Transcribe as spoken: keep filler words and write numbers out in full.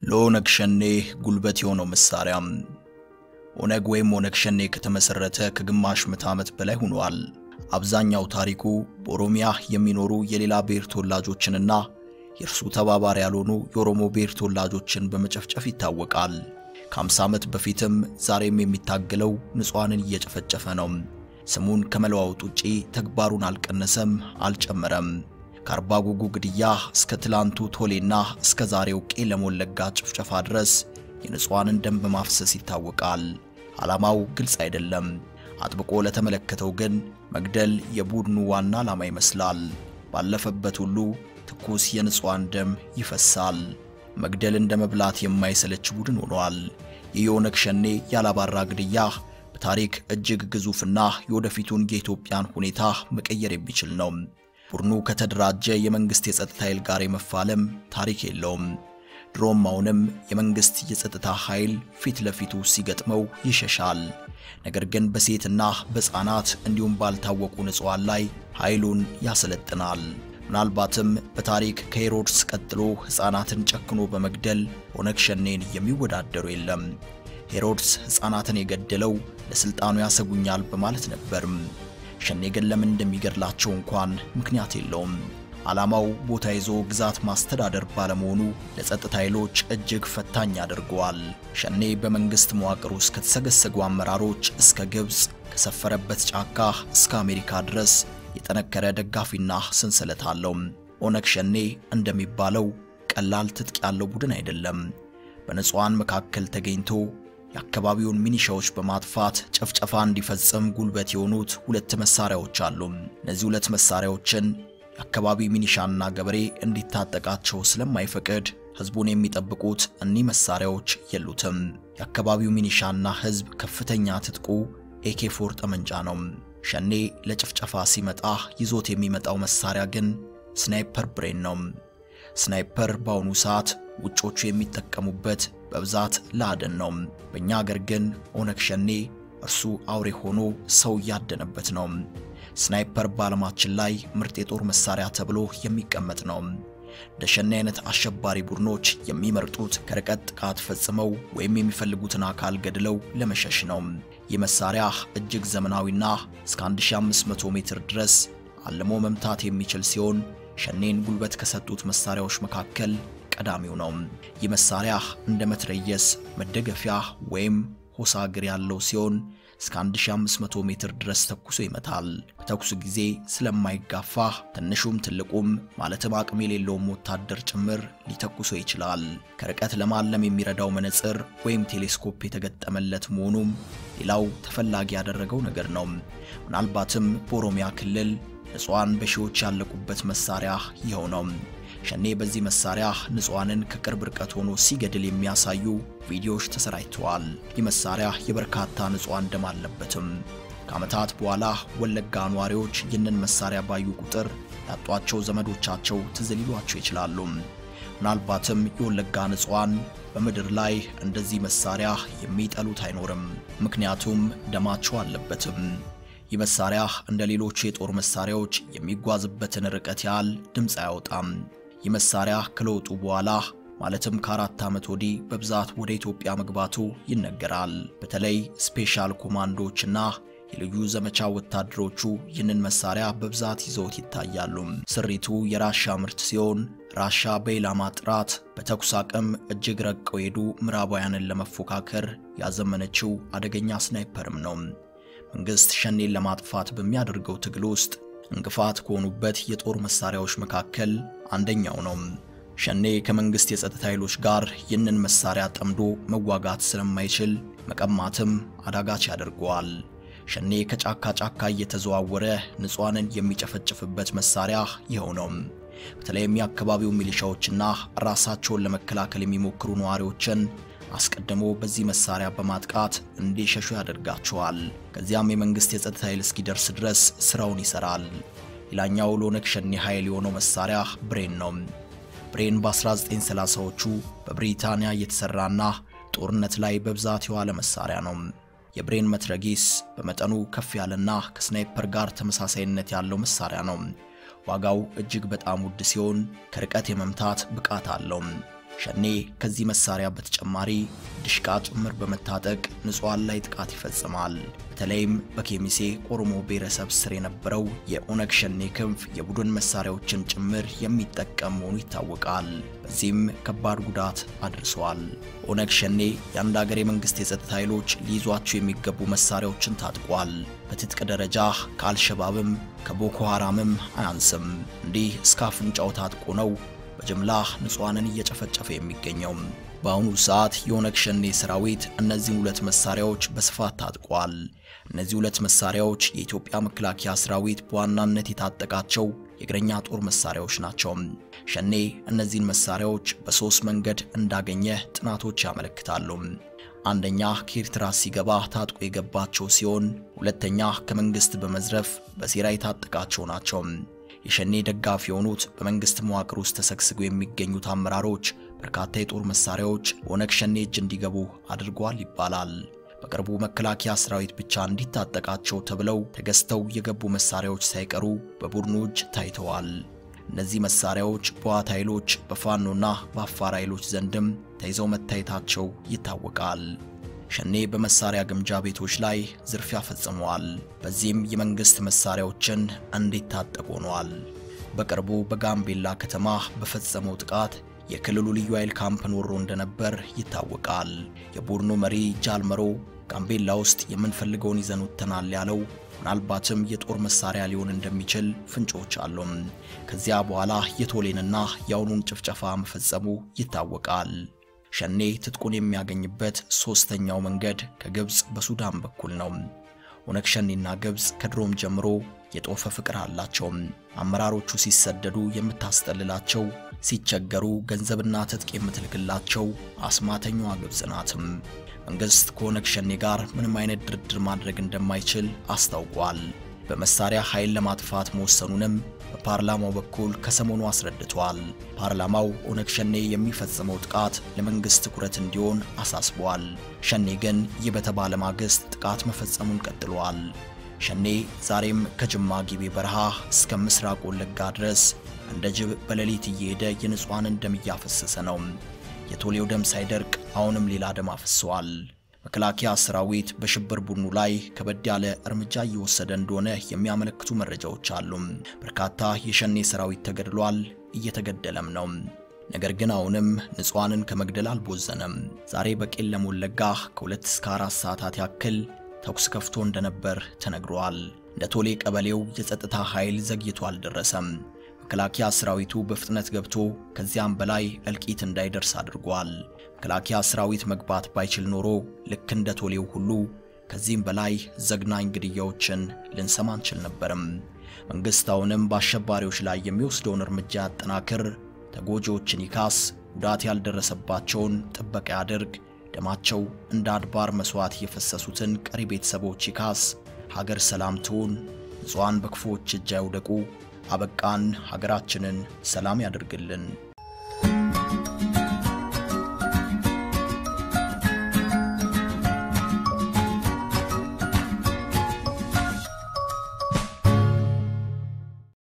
ለኦነግ ሸኔ ጉልበት የሆነው መሳሪያ ኦነግ ወይም ኦነግ ሸኔ ከተመሰረተ ከግማሽ ምዕተ ዓመት በላይ ሆኗል። አብዛኛው ታሪኩ በኦሮሚያ የሚኖሩ የሌላ ብሔር ተወላጆችንና የእርሱ ተባባሪ ያልሆኑ የኦሮሞ ብሔር ተወላጆችን በመጨፍጨፍ ይታወቃል። ከ50 ዓመት በፊትም ዛሬም የሚታገለው ንጹሃንን እየጨፈጨፈ ነው። ስሙን ከመለዋወጥ ውጪ ተግባሩን አልቀነሰም አልጨመረም። ከአርባ ጉጉ ግድያ እስከ ትላንቱ ቶሌና እስከ ዛሬው ቄለም ወለጋ ጭፍጨፋ ድረስ የንጹሃንን ደም በማፍሰስ ይታወቃል። ዓላማው ግልጽ አይደለም። አጥብቆ ለተመለከተው ግን መግደል የቡድኑ ዋና ዓላማ ይመስላል። ባለፈበት ሁሉ ትኩስ የንጹሃን ደም ይፈሳል። መግደል እንደ መብላት የማይሰለች ቡድን ሆኗል። የኦነግ ሸኔ ያላባራ ግድያ በታሪክ እጅግ ግዙፍና የወደፊቱን የኢትዮጵያን ሁኔታ መቀየር የሚችል ነው። ቡድኑ ከተደራጀ የመንግስት የጸጥታ ኃይል ጋር የመፋለም ታሪክ የለውም። ድሮም አሁንም የመንግስት የጸጥታ ኃይል ፊት ለፊቱ ሲገጥመው ይሸሻል። ነገር ግን በሴትና በሕፃናት እንዲሁም ባልታወቁ ንጹሃን ላይ ኃይሉን ያሰለጥናል። ምናልባትም በታሪክ ከሄሮድስ ቀጥሎ ሕፃናትን ጨክኖ በመግደል ኦነግ ሸኔን የሚወዳደሩ የለም። ሄሮድስ ሕፃናትን የገደለው ለስልጣኑ ያሰጉኛል በማለት ነበር። ሸኔ ግን ለምን እንደሚገድላቸው እንኳን ምክንያት የለውም። ዓላማው ቦታ ይዞ ግዛት ማስተዳደር ባለመሆኑ ለጸጥታ ኃይሎች እጅግ ፈታኝ ያደርገዋል። ሸኔ በመንግስት መዋቅር ውስጥ ከተሰገሰጉ አመራሮች እስከ ግብጽ ከሰፈረበት ጫካ እስከ አሜሪካ ድረስ የጠነከረ ደጋፊና ሰንሰለት አለው። ኦነግ ሸኔ እንደሚባለው ቀላል ትጥቅ ያለው ቡድን አይደለም። በንጹሃን መካከል ተገኝቶ የአካባቢውን ሚኒሻዎች በማጥፋት ጨፍጨፋ እንዲፈጽም ጉልበት የሆኑት ሁለት መሳሪያዎች አሉ። እነዚህ ሁለት መሳሪያዎችን የአካባቢ ሚኒሻና ገበሬ እንዲታጠቃቸው ስለማይፈቅድ ህዝቡን የሚጠብቁት እኒህ መሳሪያዎች የሉትም። የአካባቢው ሚኒሻና ህዝብ ከፍተኛ ትጥቁ ኤኬ ፎር ጠመንጃ ነው። ሸኔ ለጭፍጨፋ ሲመጣ ይዞት የሚመጣው መሳሪያ ግን ስናይፐር ብሬን ነው። ስናይፐር በአሁኑ ሰዓት ውጮቹ የሚጠቀሙበት በብዛት ለአደን ነው። በእኛ ሀገር ግን ኦነግ ሸኔ እርሱ አውሬ ሆኖ ሰው ያደነበት ነው። ስናይፐር በዓለማችን ላይ ምርጥ የጦር መሳሪያ ተብሎ የሚቀመጥ ነው። ለሸኔ አይነት አሸባሪ ቡድኖች የሚመርጡት ከርቀት ጥቃት ፈጽመው ወይም የሚፈልጉትን አካል ገድለው ለመሸሽ ነው። ይህ መሳሪያ እጅግ ዘመናዊና እስከ አንድ ሺህ አምስት መቶ ሜትር ድረስ አልሞ መምታት የሚችል ሲሆን ሸኔን ጉልበት ከሰጡት መሳሪያዎች መካከል ቀዳሚው ነው። ይህ መሳሪያ እንደ መትረየስ መደገፊያ ወይም ሆሳግር ያለው ሲሆን እስከ አንድ ሺህ አምስት መቶ ሜትር ድረስ ተኩሶ ይመታል። በተኩሱ ጊዜ ስለማይጋፋ ትንሹም ትልቁም ማለትም አቅም የሌለውም ወታደር ጭምር ሊተኩሶ ይችላል። ከርቀት ለማለም የሚረዳው መነጽር ወይም ቴሌስኮፕ የተገጠመለት መሆኑም ሌላው ተፈላጊ ያደረገው ነገር ነው። ምናልባትም በኦሮሚያ ክልል ንጹሃን በሺዎች ያለቁበት መሳሪያ ይኸው ነው። ሸኔ በዚህ መሳሪያ ንጹሃንን ከቅርብ ርቀት ሆኖ ሲገድል የሚያሳዩ ቪዲዮዎች ተሰራጭተዋል። ይህ መሳሪያ የበርካታ ንጹሃን ደም አለበትም። ከዓመታት በኋላ ወለጋ ነዋሪዎች ይህንን መሳሪያ ባዩ ቁጥር ያጧቸው ዘመዶቻቸው ትዝ ሊሏቸው ይችላሉ። ምናልባትም የወለጋ ንጹሃን በምድር ላይ እንደዚህ መሳሪያ የሚጠሉት አይኖርም፣ ምክንያቱም ደማቸው አለበትም። ይህ መሳሪያ እንደ ሌሎች የጦር መሳሪያዎች የሚጓዝበትን ርቀት ያህል ድምጽ አያወጣም። ይህ መሳሪያ ከለውጡ በኋላ ማለትም ከአራት ዓመት ወዲህ በብዛት ወደ ኢትዮጵያ መግባቱ ይነገራል። በተለይ ስፔሻል ኮማንዶዎችና የልዩ ዘመቻ ወታደሮቹ ይህንን መሳሪያ በብዛት ይዘውት ይታያሉ። ስሪቱ የራሻ ምርት ሲሆን ራሻ በኢላማ ጥራት በተኩስ አቅም እጅግ ረቀው ሄዱ ምዕራባውያንን ለመፎካከር ያዘመነችው አደገኛ ስናይፐርም ነው። መንግስት ሸኔን ለማጥፋት በሚያደርገው ትግል ውስጥ እንቅፋት ከሆኑበት የጦር መሳሪያዎች መካከል አንደኛው ነው። ሸኔ ከመንግስት የጸጥታ ኃይሎች ጋር ይህንን መሳሪያ ጠምዶ መዋጋት ስለማይችል መቀማትም አዳጋች ያደርገዋል። ሸኔ ከጫካ ጫካ እየተዘዋወረ ንጹሃንን የሚጨፈጭፍበት መሳሪያ ይኸው ነው። በተለይም የአካባቢው ሚሊሻዎችና ራሳቸውን ለመከላከል የሚሞክሩ ነዋሪዎችን አስቀድሞ በዚህ መሳሪያ በማጥቃት እንዲሸሹ ያደርጋቸዋል። ከዚያም የመንግስት የጸጥታ ኃይል እስኪደርስ ድረስ ስራውን ይሰራል። ሌላኛው ለኦነግ ሸኔ ኃይል የሆነው መሳሪያ ብሬን ነው። ብሬን በ1930ዎቹ በብሪታንያ የተሰራና ጦርነት ላይ በብዛት የዋለ መሳሪያ ነው። የብሬን መትረጊስ በመጠኑ ከፍ ያለና ከስናይፐር ጋር ተመሳሳይነት ያለው መሳሪያ ነው። ዋጋው እጅግ በጣም ውድ ሲሆን ከርቀት የመምታት ብቃት አለው። ሸኔ ከዚህ መሳሪያ በተጨማሪ ድሽቃ ጭምር በመታጠቅ ንጹሃን ላይ ጥቃት ይፈጽማል። በተለይም በኬሚሴ ኦሮሞ ብሔረሰብ ስር የነበረው የኦነግ ሸኔ ክንፍ የቡድን መሳሪያዎችን ጭምር የሚጠቀም መሆኑ ይታወቃል። በዚህም ከባድ ጉዳት አድርሷል። ኦነግ ሸኔ የአንድ ሀገር የመንግስት የጸጥታ ኃይሎች ሊይዟቸው የሚገቡ መሳሪያዎችን ታጥቋል። በትጥቅ ደረጃ ከአልሸባብም ከቦኮ ሐራምም አያንስም። እንዲህ እስከ አፍንጫው ታጥቆ ነው በጅምላ ንጹሃንን እየጨፈጨፈ የሚገኘው። በአሁኑ ሰዓት የኦነግ ሸኔ ሰራዊት እነዚህ ሁለት መሳሪያዎች በስፋት ታጥቋል። እነዚህ ሁለት መሳሪያዎች የኢትዮጵያ መከላከያ ሰራዊት በዋናነት የታጠቃቸው የእግረኛ ጦር መሳሪያዎች ናቸው። ሸኔ እነዚህን መሳሪያዎች በሶስት መንገድ እንዳገኘ ጥናቶች ያመለክታሉ። አንደኛ ከኤርትራ ሲገባ ታጥቆ የገባቸው ሲሆን፣ ሁለተኛ ከመንግስት በመዝረፍ በሴራ የታጠቃቸው ናቸው። የሸኔ ደጋፊ የሆኑት በመንግስት መዋቅር ውስጥ ተሰግስገው የሚገኙት አመራሮች በርካታ የጦር መሳሪያዎች በኦነግ ሸኔ እጅ እንዲገቡ አድርጓል ይባላል። በቅርቡ መከላከያ ሰራዊት ብቻ እንዲታጠቃቸው ተብለው ተገዝተው የገቡ መሳሪያዎች ሳይቀሩ በቡድኑ እጅ ታይተዋል። እነዚህ መሳሪያዎች በዋት ኃይሎች በፋኖና በአፋር ኃይሎች ዘንድም ተይዘው መታየታቸው ይታወቃል። ሸኔ በመሳሪያ ግምጃ ቤቶች ላይ ዝርፊያ ፈጽሟል። በዚህም የመንግስት መሳሪያዎችን እንዲታጠቁ ሆኗል። በቅርቡ በጋምቤላ ከተማ በፈጸመው ጥቃት የክልሉ ልዩ ኃይል ካምፕን ወሮ እንደነበር ይታወቃል። የቡድኑ መሪ ጃልመሮ ጋምቤላ ውስጥ የምንፈልገውን ይዘን ወጥተናል ያለው ምናልባትም የጦር መሳሪያ ሊሆን እንደሚችል ፍንጮች አሉ። ከዚያ በኋላ የቶሌንና ያውኑን ጭፍጨፋ መፈጸሙ ይታወቃል። ሸኔ ትጥቁን የሚያገኝበት ሶስተኛው መንገድ ከግብጽ በሱዳን በኩል ነው። ኦነግ ሸኔና ግብጽ ከድሮም ጀምሮ የጦፈ ፍቅር አላቸው። አመራሮቹ ሲሰደዱ የምታስጠልላቸው፣ ሲቸገሩ ገንዘብና ትጥቅ የምትልክላቸው አስማተኛዋ ግብጽ ናት። መንግስት ከኦነግ ሸኔ ጋር ምንም አይነት ድርድር ማድረግ እንደማይችል አስታውቋል። በመሳሪያ ኃይል ለማጥፋት መወሰኑንም በፓርላማው በኩል ከሰሞኑ አስረድቷል። ፓርላማው ኦነግ ሸኔ የሚፈጽመው ጥቃት ለመንግስት ትኩረት እንዲሆን አሳስቧል። ሸኔ ግን የበተባለ ማግስት ጥቃት መፈጸሙን ቀጥሏል። ሸኔ ዛሬም ከጅማ ጊቤ በረሃ እስከ ምስራቅ ወለጋ ድረስ እንደ ጅብ በሌሊት እየሄደ የንጹሃንን ደም እያፈሰሰ ነው። የቶሌው ደም ሳይደርቅ አሁንም ሌላ ደም አፍሷል። መከላከያ ሰራዊት በሽብር ቡድኑ ላይ ከበድ ያለ እርምጃ እየወሰደ እንደሆነ የሚያመለክቱ መረጃዎች አሉ። በርካታ የሸኔ ሰራዊት ተገድሏል፣ እየተገደለም ነው። ነገር ግን አሁንም ንጹሃንን ከመግደል አልቦዘነም። ዛሬ በቄለም ወለጋ ከሁለት እስከ አራት ሰዓታት ያክል ተኩስ ከፍቶ እንደነበር ተነግሯል። እንደ ቶሌ ቀበሌው የጸጥታ ኃይል ዘግይቶ አልደረሰም። መከላከያ ሰራዊቱ በፍጥነት ገብቶ ከዚያም በላይ እልቂት እንዳይደርስ አድርጓል። መከላከያ ሰራዊት መግባት ባይችል ኖሮ ልክ እንደ ቶሌው ሁሉ ከዚህም በላይ ዘግናኝ ግድያዎችን ልንሰማ እንችል ነበርም። መንግስት አሁንም በአሸባሪዎች ላይ የሚወስደውን እርምጃ ያጠናክር፣ ተጎጂዎችን ይካስ፣ ጉዳት ያልደረሰባቸውን ጥበቃ ያድርግ፣ ደማቸው እንደ አድባር መስዋዕት የፈሰሱትን ቀሪ ቤተሰቦች ይካስ፣ ሀገር ሰላም ትሁን፣ ንጹሃን በክፉዎች እጅ አይውደቁ። አበቃን። ሀገራችንን ሰላም ያድርግልን።